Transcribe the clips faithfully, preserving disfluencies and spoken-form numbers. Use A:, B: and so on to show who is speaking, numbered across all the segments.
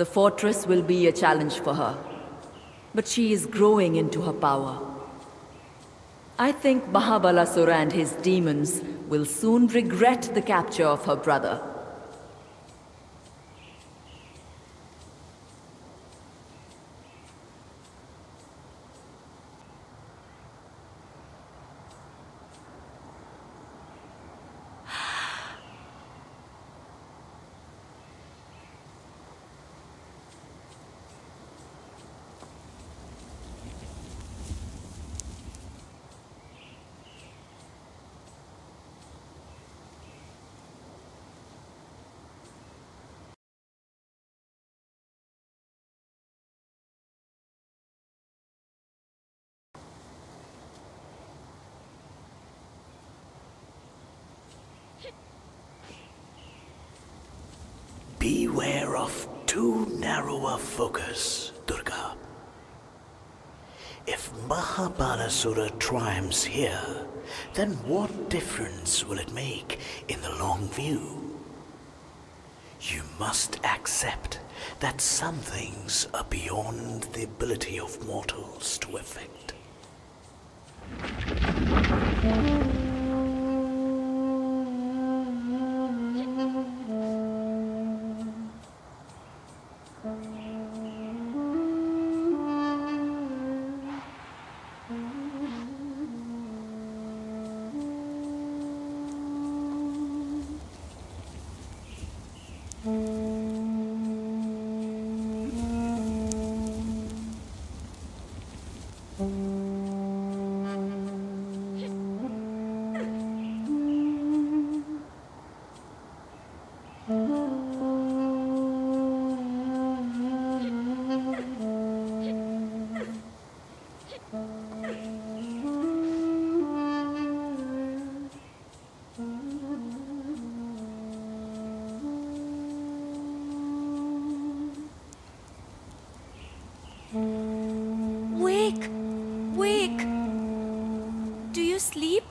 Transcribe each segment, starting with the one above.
A: The fortress will be a challenge for her, but she is growing into her power. I think Mahabalasura and his demons will soon regret the capture of her brother.
B: Beware of too narrow a focus, Durga. If Mahabalasura triumphs here, then what difference will it make in the long view? You must accept that some things are beyond the ability of mortals to effect.
C: Wake! Wake! Do you sleep?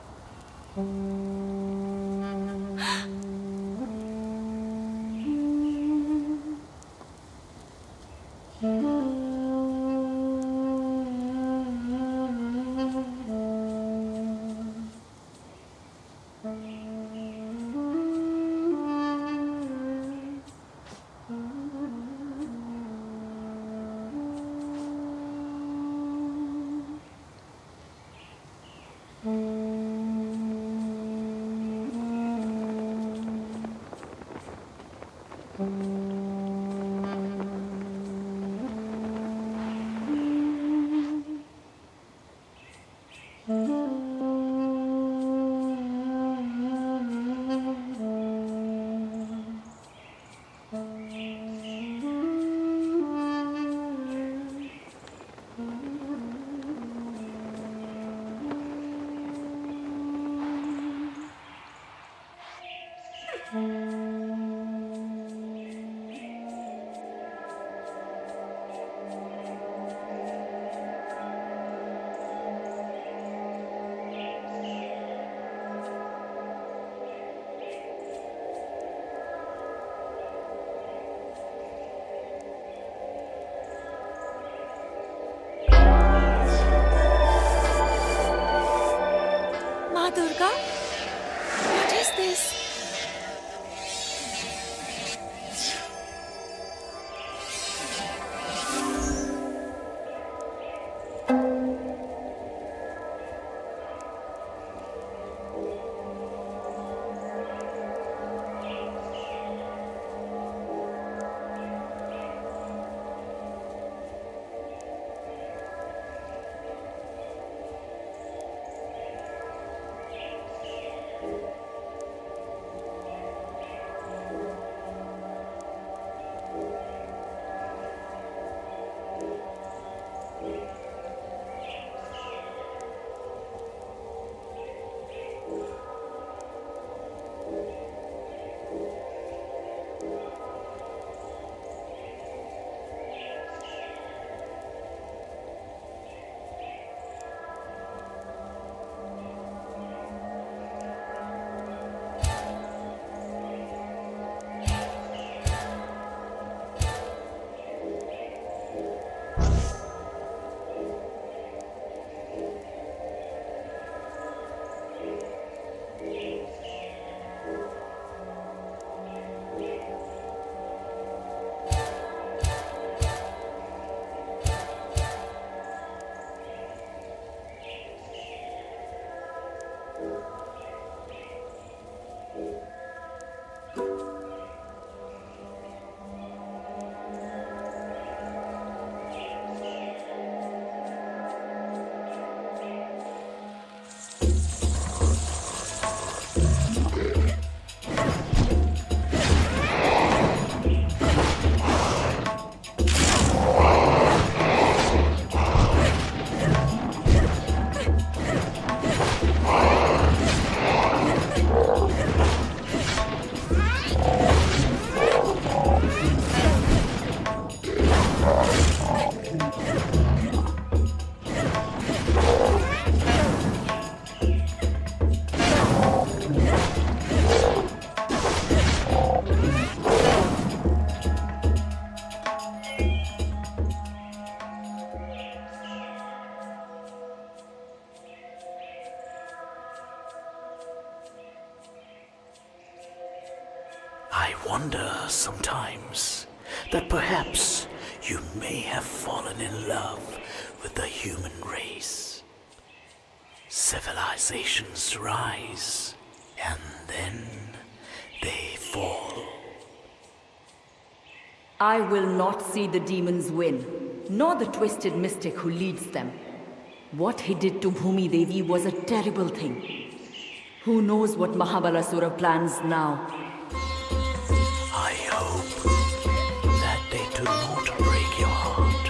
C: Ma Durga? What is this?
B: I wonder sometimes that perhaps you may have fallen in love with the human race. Civilizations rise, and then they fall.
A: I will not see the demons win, nor the twisted mystic who leads them. What he did to Bhumi Devi was a terrible thing. Who knows what Mahabalasura plans now?
B: I hope that they do not break your heart.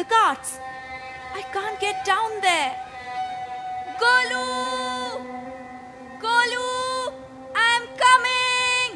C: The carts! I can't get down there! Golu! Golu! I'm coming!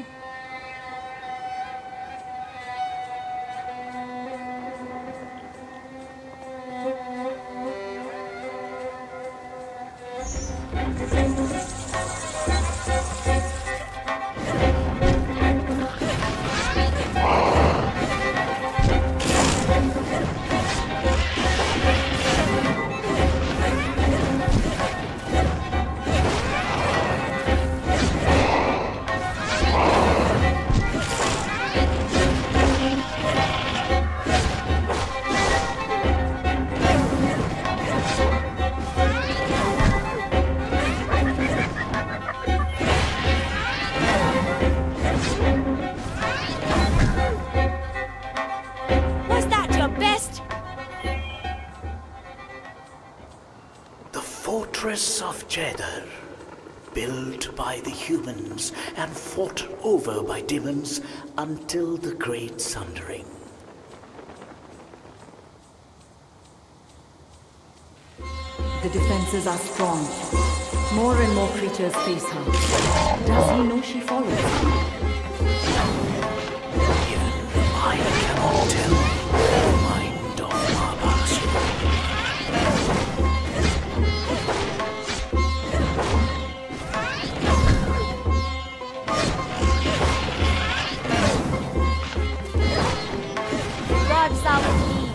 B: Fortress of Chaudhary, built by the humans and fought over by demons until the Great Sundering.
A: The defenses are strong. More and more creatures face her. Does he know she follows?
B: Even I cannot tell the mind of Mahabharasura.
C: God's out with me.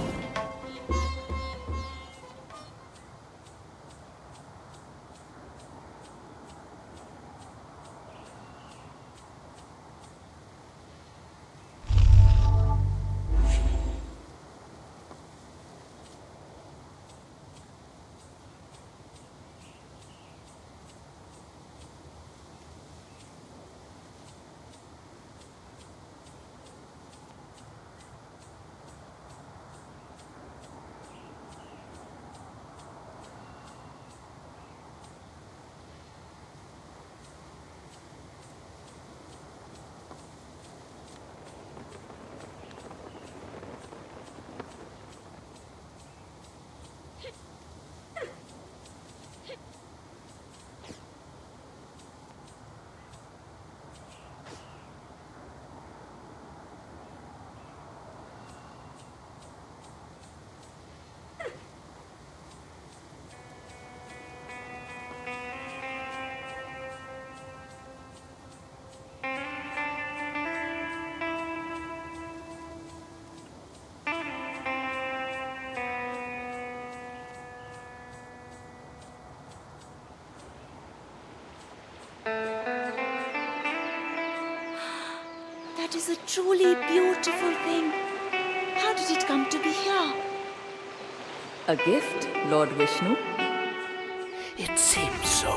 C: That is a truly beautiful thing. How did it come to be here?
A: A gift, Lord Vishnu?
B: It seems so.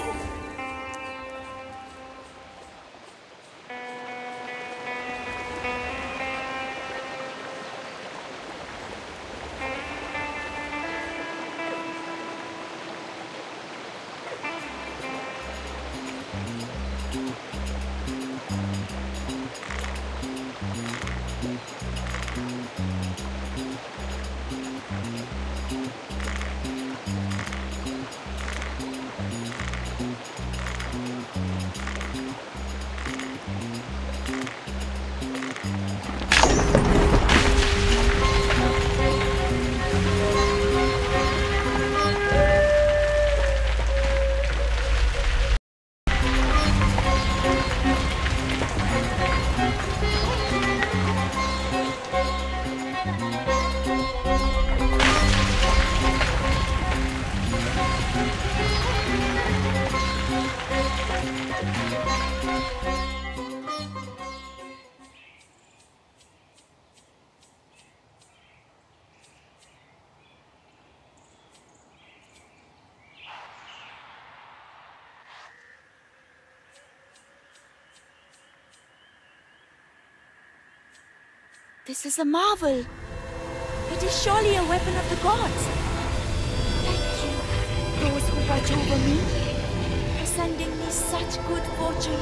C: This is a marvel. It is surely a weapon of the gods. Thank you, those who watch over me, for sending me such good fortune.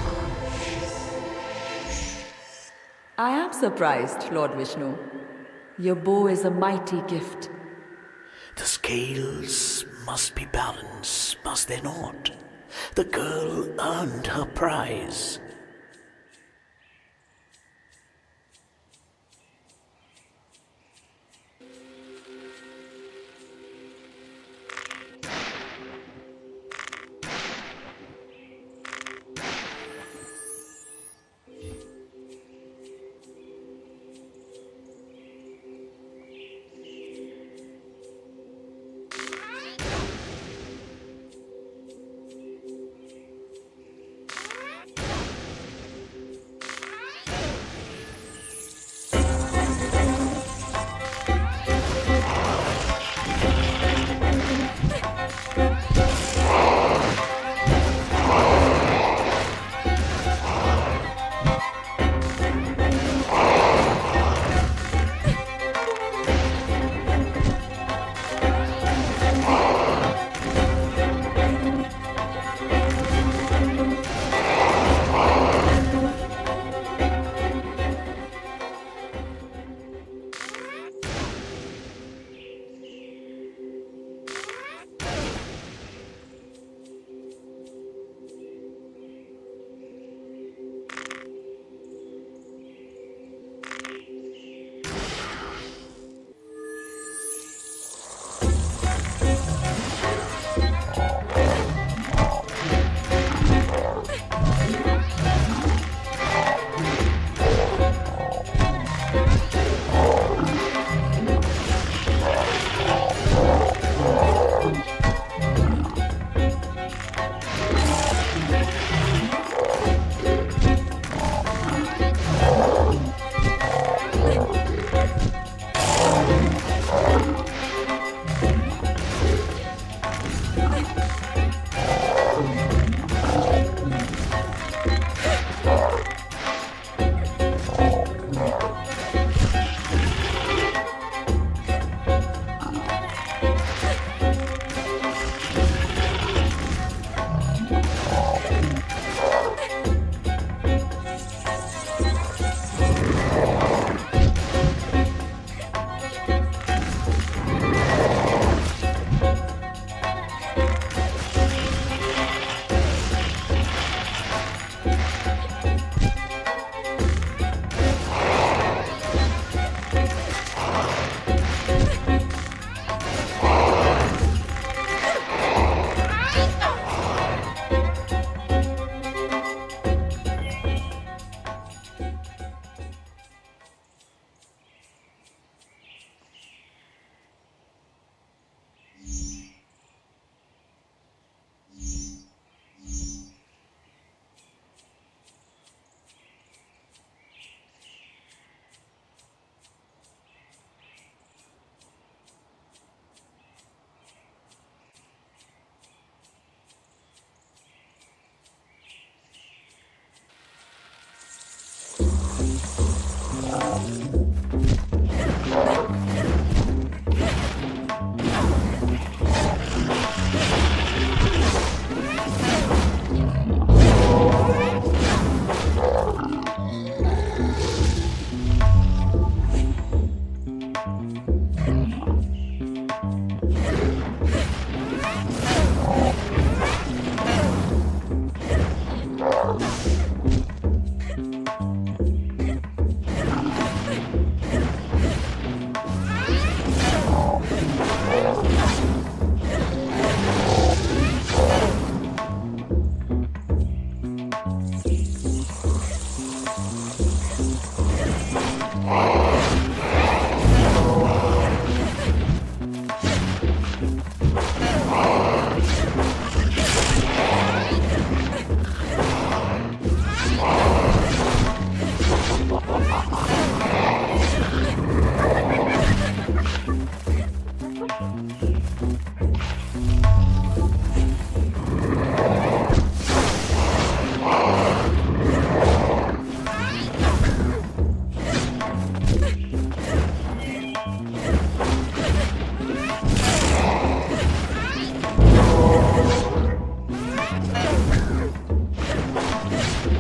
A: I am surprised, Lord Vishnu. Your bow is a mighty gift.
B: The scales must be balanced, must they not? The girl earned her prize.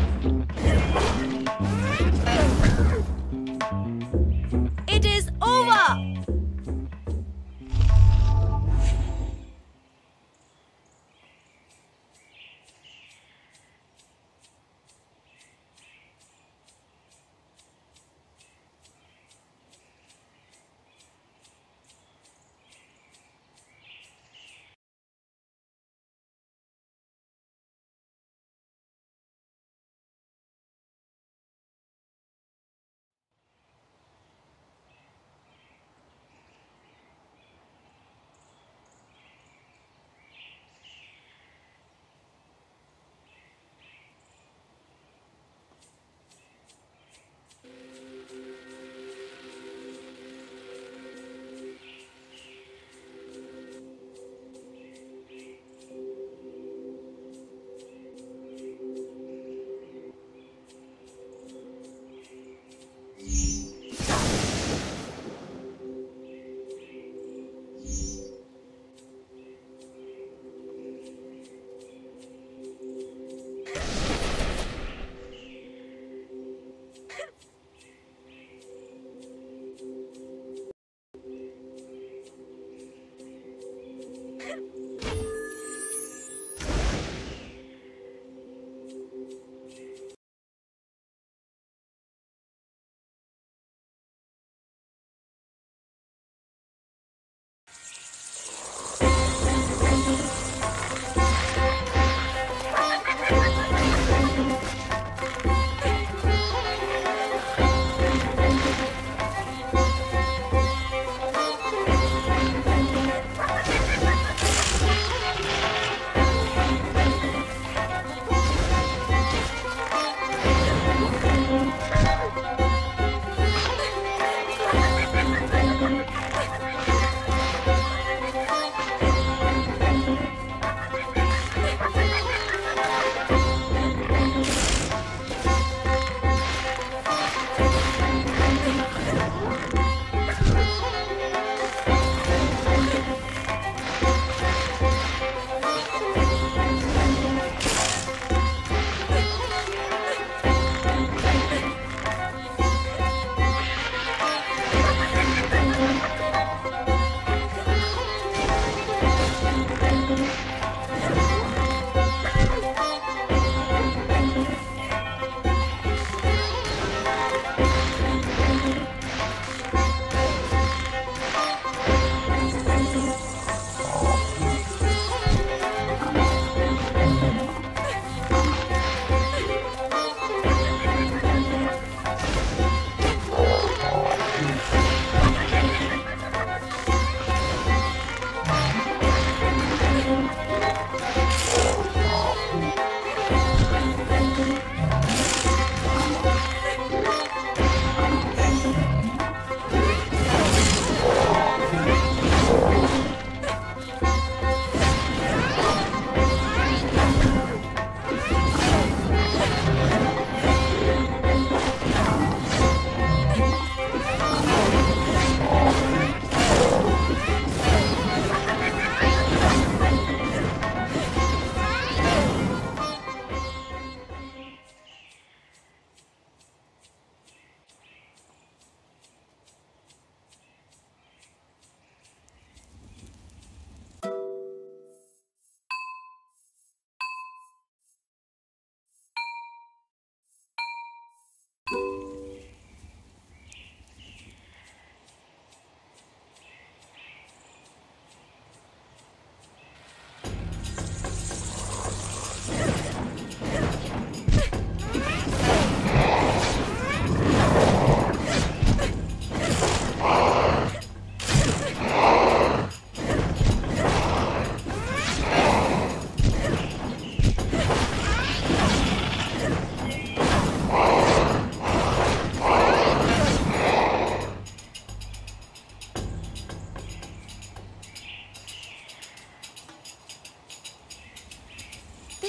C: It is over!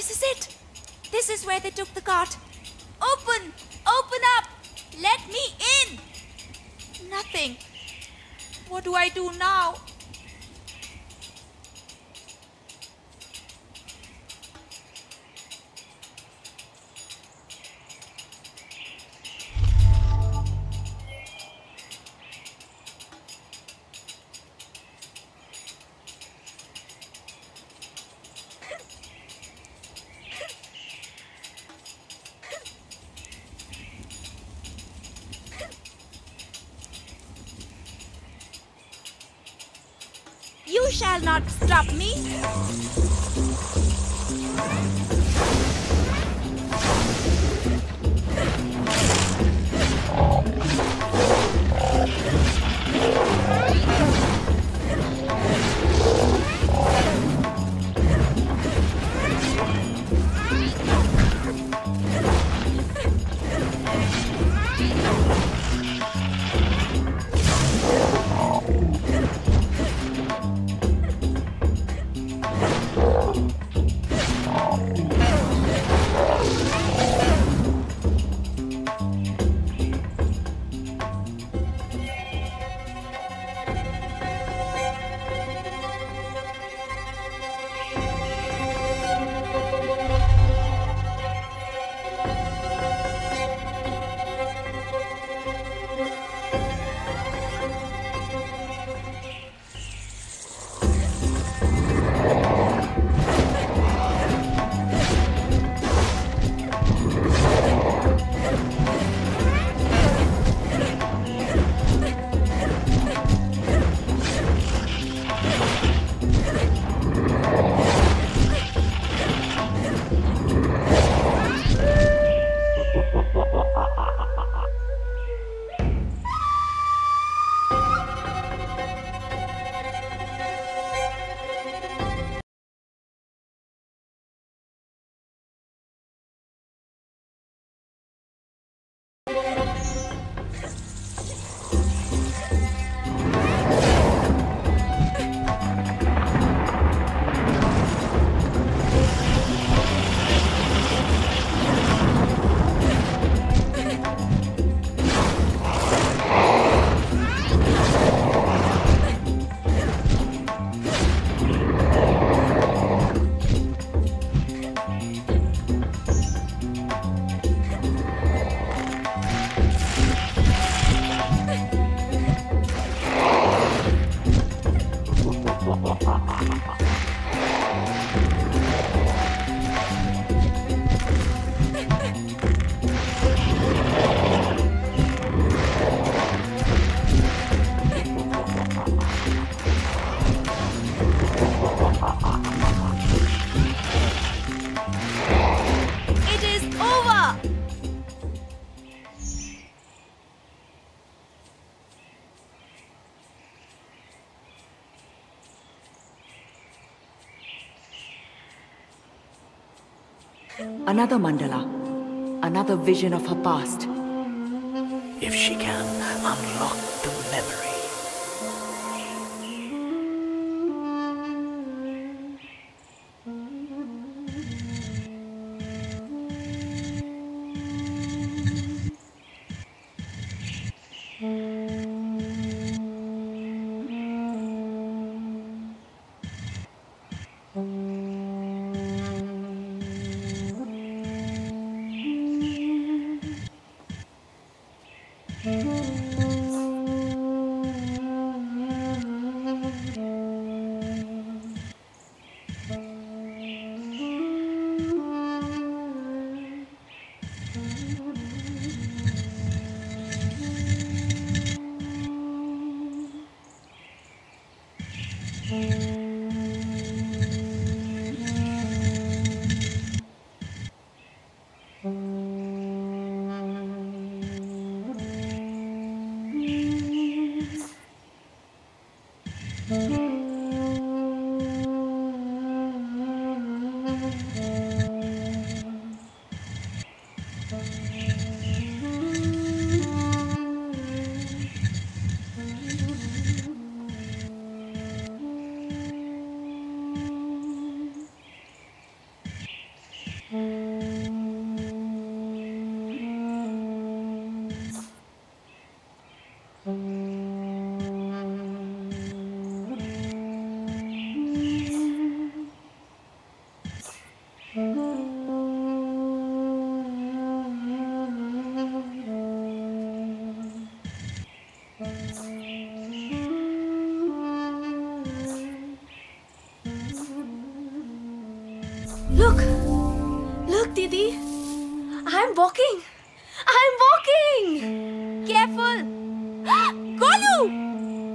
C: This is it. This is where they took the cart. Open! Open up! Let me in! Nothing. What do I do now? You shall not stop me.
A: Another mandala. Another vision of her past.
B: If she can unlock the memory.
C: Look! Look, Didi! I'm walking! I'm walking! Careful! Golu!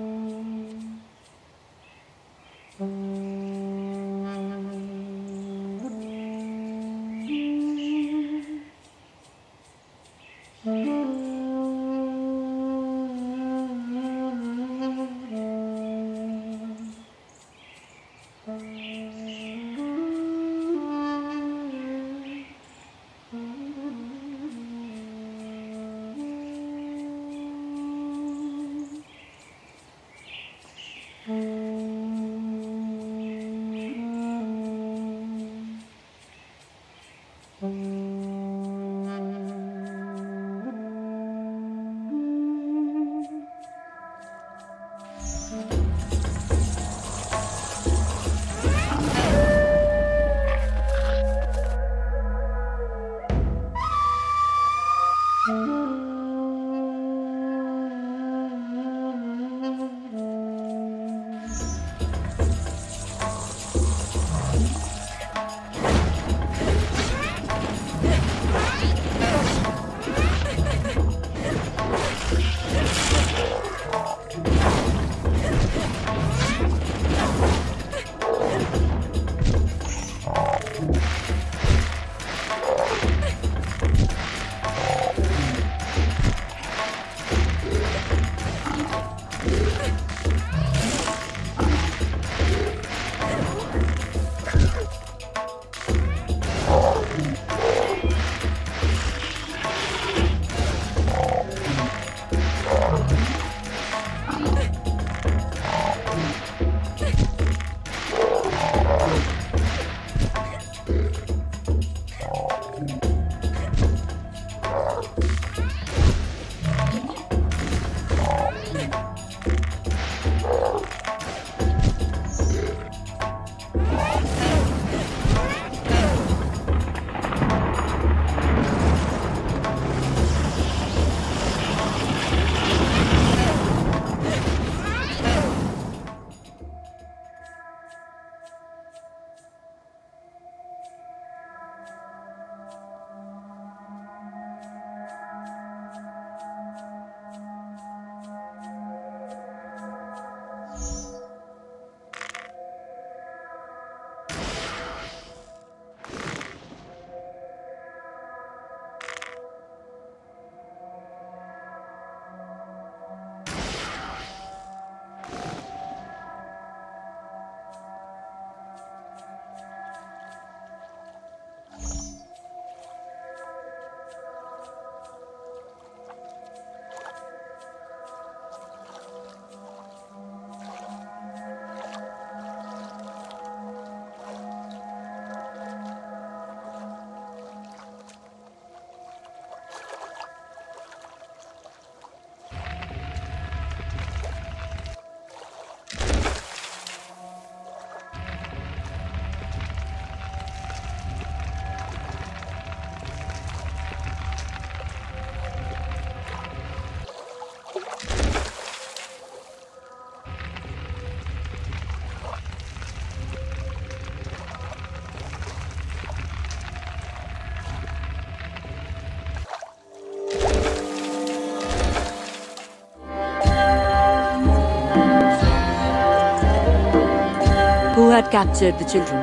A: Who had captured the children?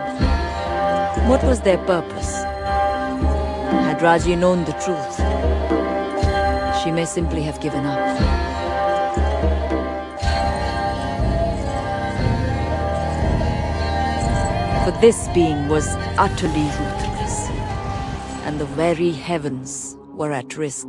A: What was their purpose? Had Raji known the truth, she may simply have given up. For this being was utterly ruthless, and the very heavens were at risk.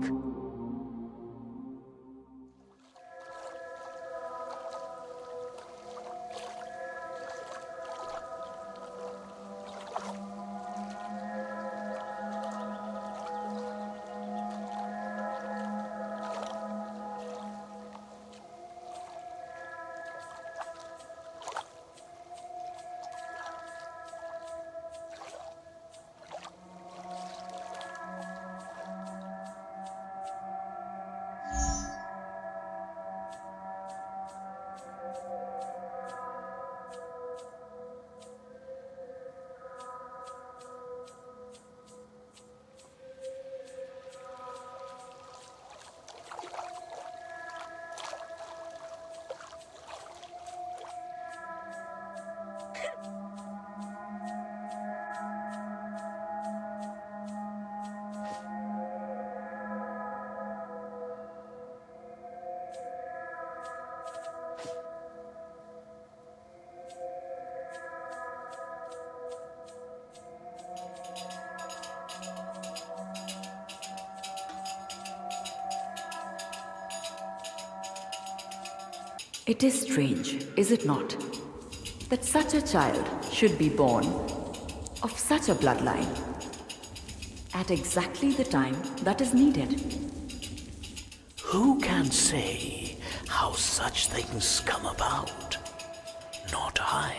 A: It is strange, is it not, that such a child should be born of such a bloodline at exactly the time that is needed.
B: Who can say how such things come about? Not I.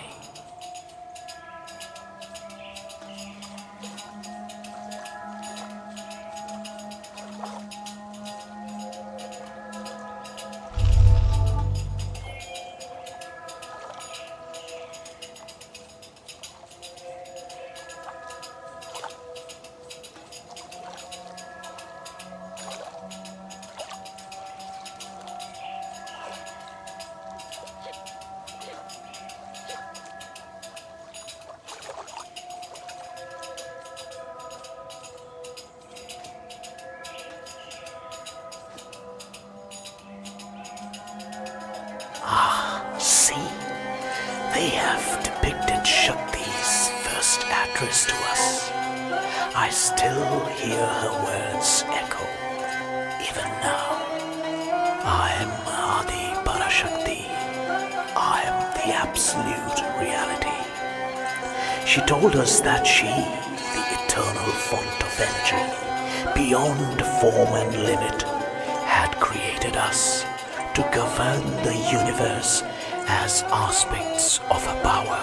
B: They have depicted Shakti's first address to us. I still hear her words echo, even now. I am Adi Parashakti. I am the absolute reality. She told us that she, the eternal font of energy, beyond form and limit, had created us to govern the universe as aspects of her power.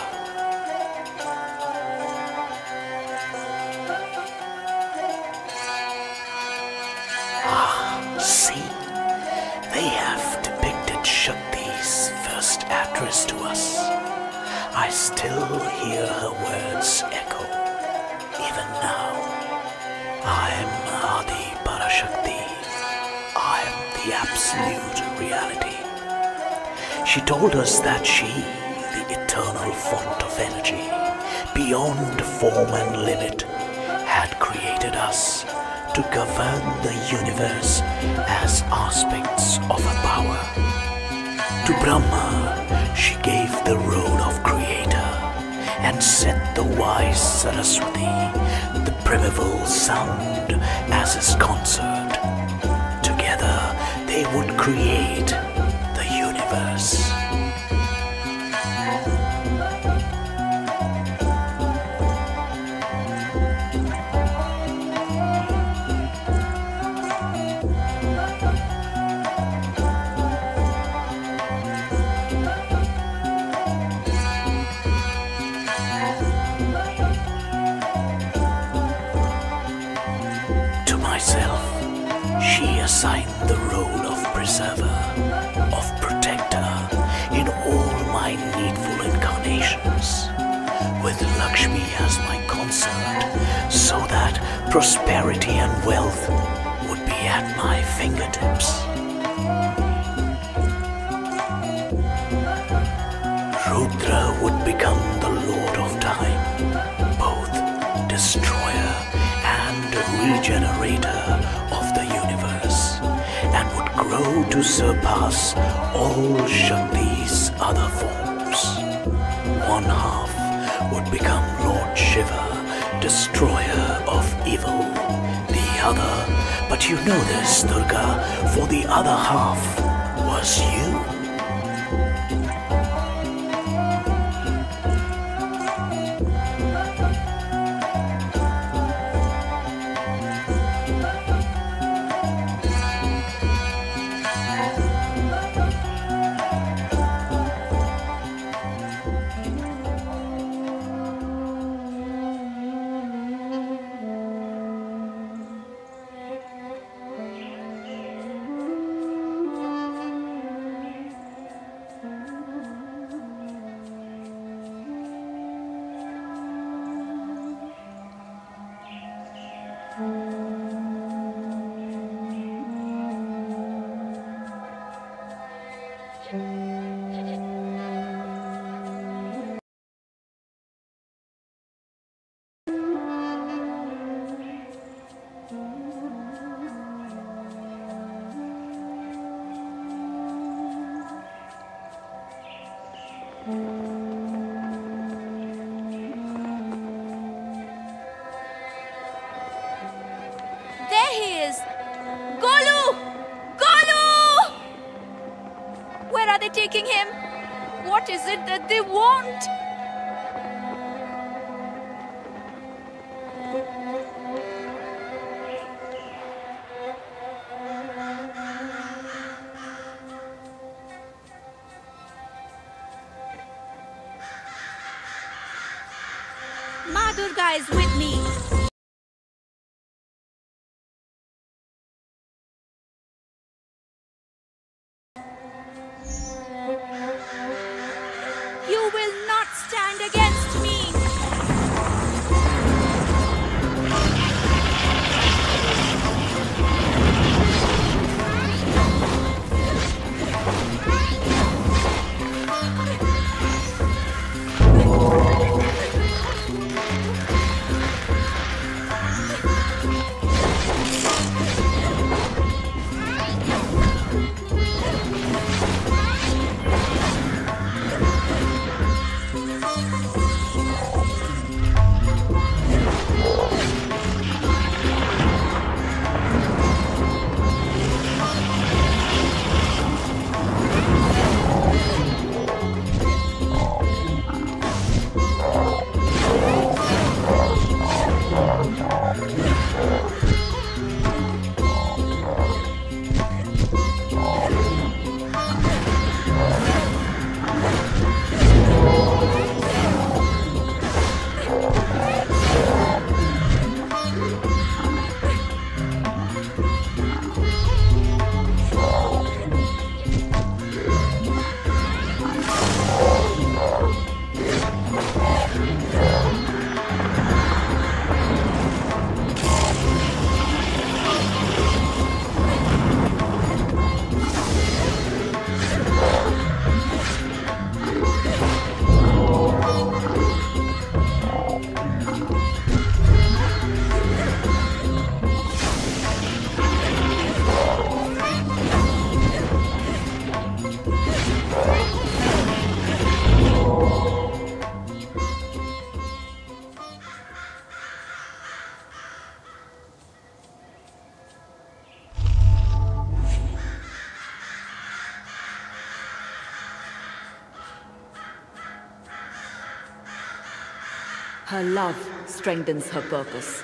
B: Ah, see, they have depicted Shakti's first address to us. I still hear her words echo, even now. I am Adi Parashakti. I am the absolute reality. She told us that she, the eternal font of energy, beyond form and limit, had created us to govern the universe as aspects of her power. To Brahma, she gave the role of creator and set the wise Saraswati, the primeval sound, as his consort. Together, they would create the universe. To myself, she assigned the role of preserver, of protector in all my needful incarnations, with Lakshmi as my consort, so that prosperity and wealth would be at my fingertips. Rudra would become the Lord of Time, both destroyer and regenerator of the universe, and would grow to surpass all Shakti's other forms. One half would become Lord Shiva, destroyer of evil. The other, but you know this, Durga, for the other half was you.
C: asking him? What is it that they want? Ma Durga is with me. You will not stand against me.
A: Her love strengthens her purpose.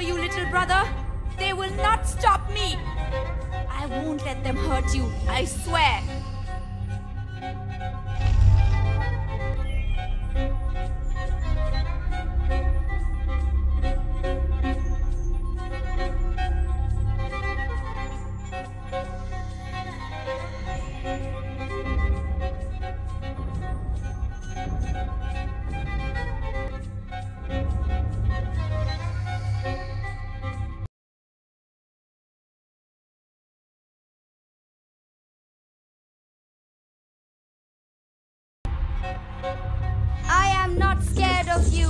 C: you, little brother. They will not stop me. I won't let them hurt you, I swear. I am not scared of you.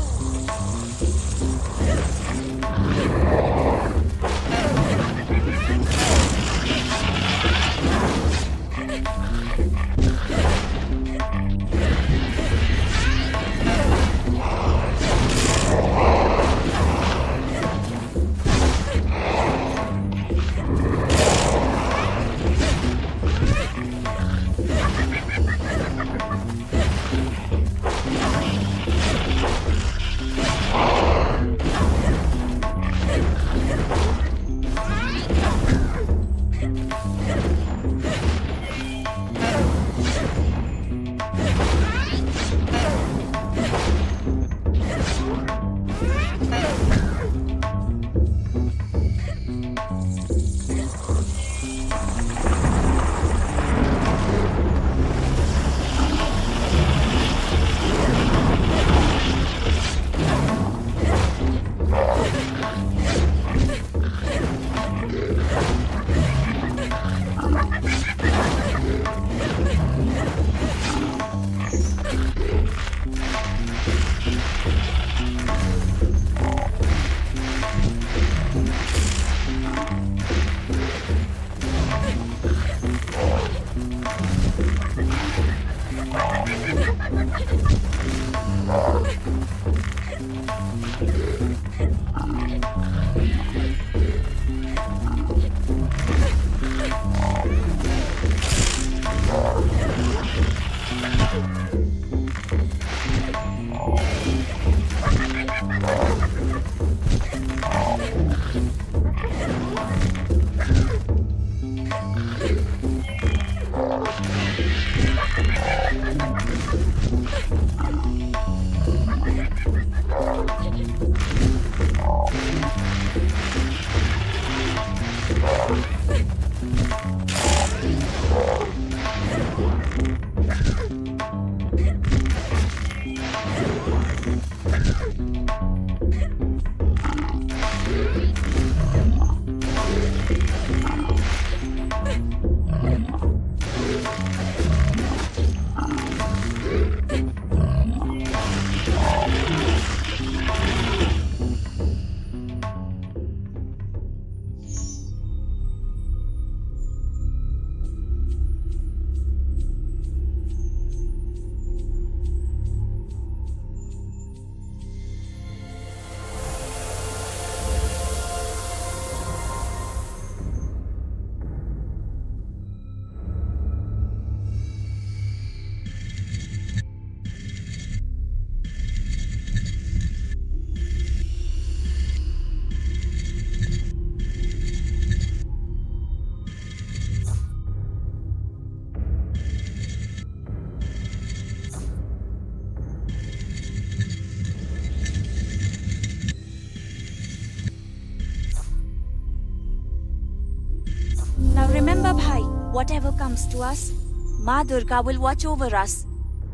C: Remember, Bhai, whatever comes to us, Ma Durga will watch over us.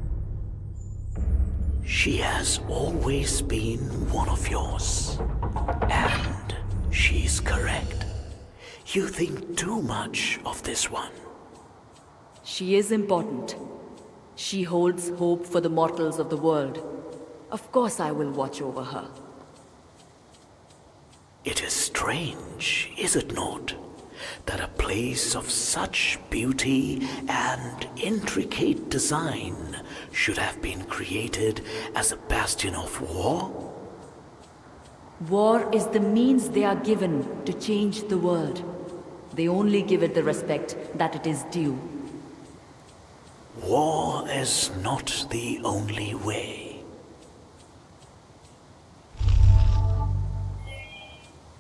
B: She has always been one of yours. And she's correct. You think too much of this one.
A: She is important. She holds hope for the mortals of the world. Of course I will watch over her.
B: It is strange, is it not, that a place of such beauty and intricate design should have been created as a bastion of war?
A: War is the means they are given to change the world. They only give it the respect that it is due.
B: War is not the only way.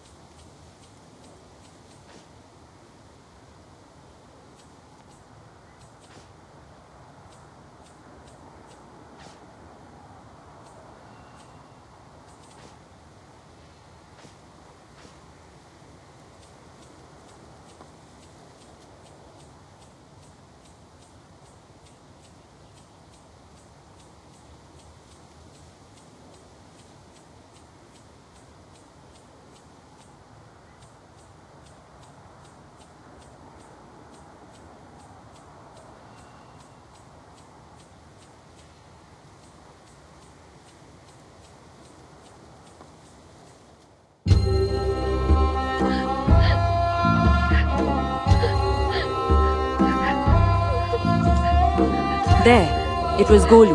A: There, it was Golu.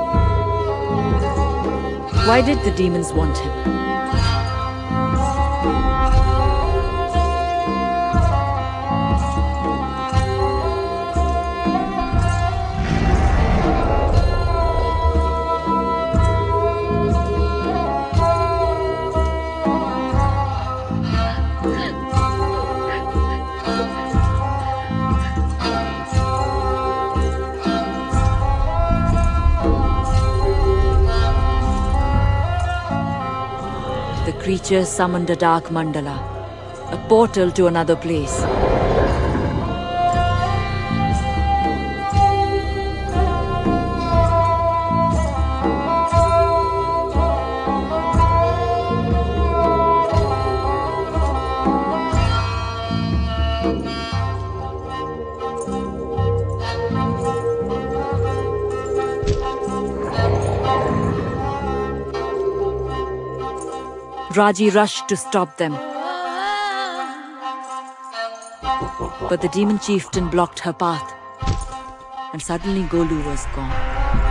A: Why did the demons want him? The creature summoned a dark mandala, a portal to another place. Raji rushed to stop them. But the demon chieftain blocked her path, and suddenly Golu was gone.